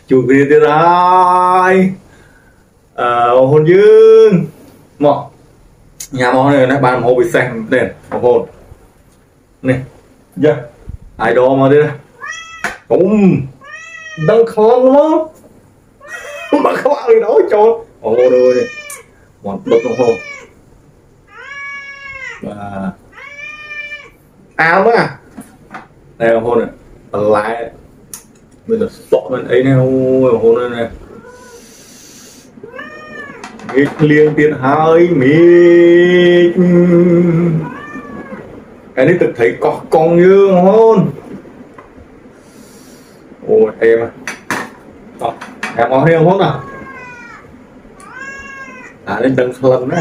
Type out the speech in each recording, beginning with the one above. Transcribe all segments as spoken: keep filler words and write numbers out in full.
Chủ kiaទៀតហើយអឺបងប្អូនយើងមកញ៉ាំមកនេះណាបានម្ហូបពិសេសមែនបងប្អូននេះយ៉ាអាយដលមកទៀតណាអ៊ុំដឹងខ្លាំងមកមកខ្លាំងនេះដល់ចូលបងប្អូនអើយមកដុតបងប្អូនបាទអាវណាđâyបងប្អូនបន្លែមានតែសក់មានអីនេះអូយបងប្អូននេះមេឃលៀងទៀតហើយមេឃអានេះទឹកត្រីកោះកុងយើងបងប្អូនអូយអេមអត់emអស់នេះបងប្អូនណាអានេះដឹងក្លិនណា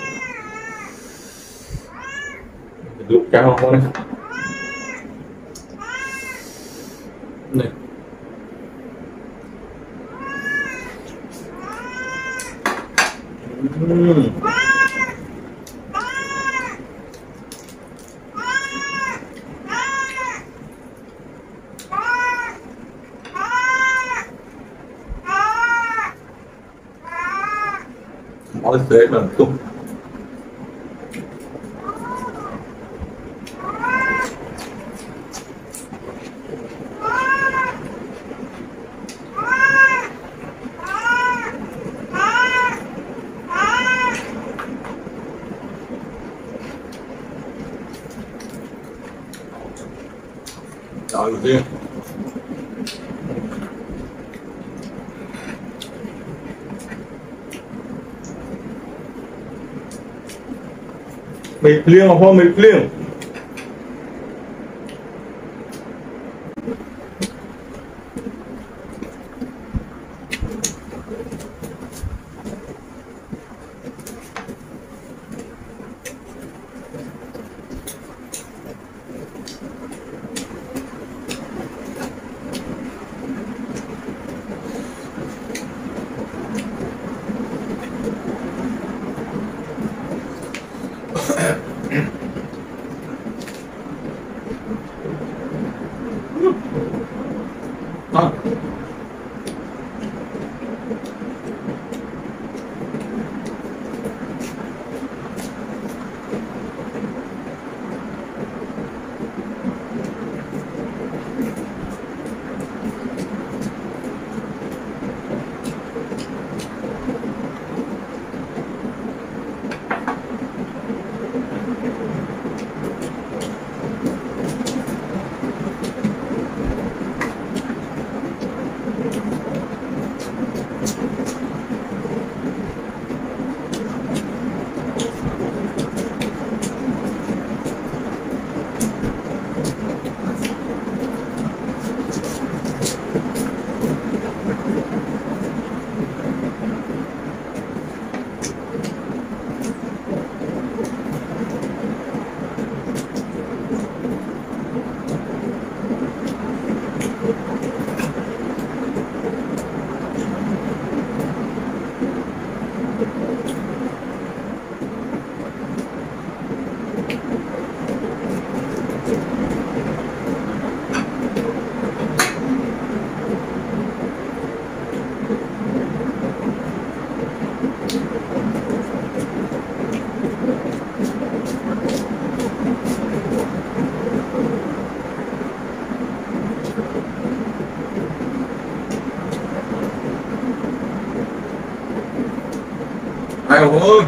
លុកចាស់បងប្អូននេះនេះអឺអត់ទេដល់ទុំTrời ơi mì liêng không mì liêng à. Ai ơi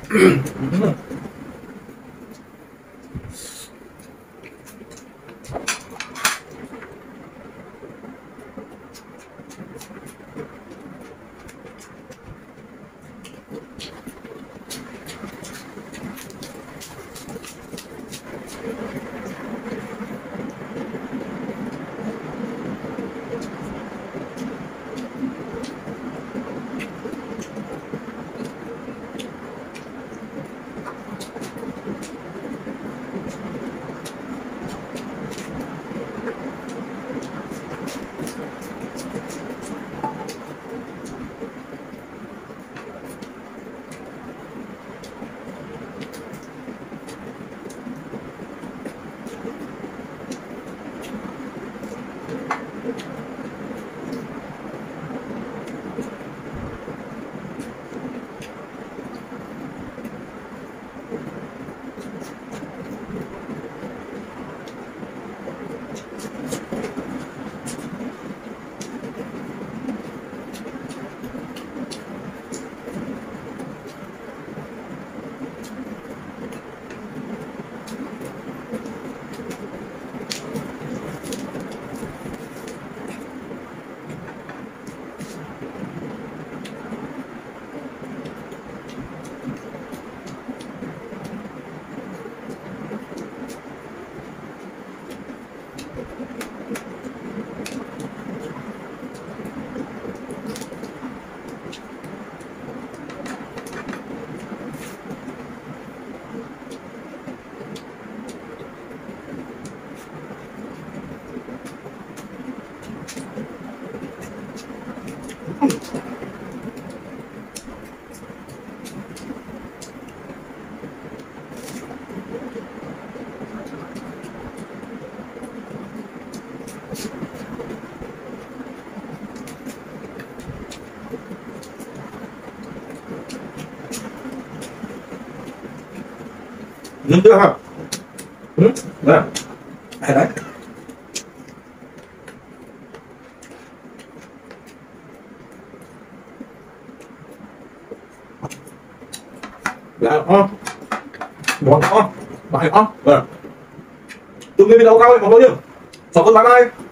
Nhìn chưa hả? Ừ, nè, hay đấy. Là ngon, món ngon, bài ngon. Vâng. Chúc người video cao một bao nhiêu? Sáu con bye bye.